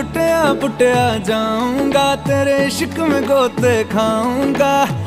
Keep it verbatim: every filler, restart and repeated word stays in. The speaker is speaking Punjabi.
लुटिया पुटिया जाऊंगा, तेरे इश्क में गोते खाऊंगा।